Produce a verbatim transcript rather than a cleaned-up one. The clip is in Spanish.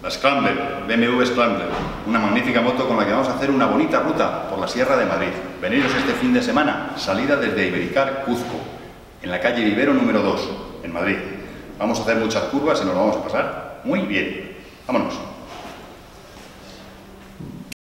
La Scrambler, B M W Scrambler, una magnífica moto con la que vamos a hacer una bonita ruta por la Sierra de Madrid. Veniros este fin de semana, salida desde Ibericar Cuzco, en la calle Vivero número dos, en Madrid. Vamos a hacer muchas curvas y nos lo vamos a pasar muy bien. Vámonos.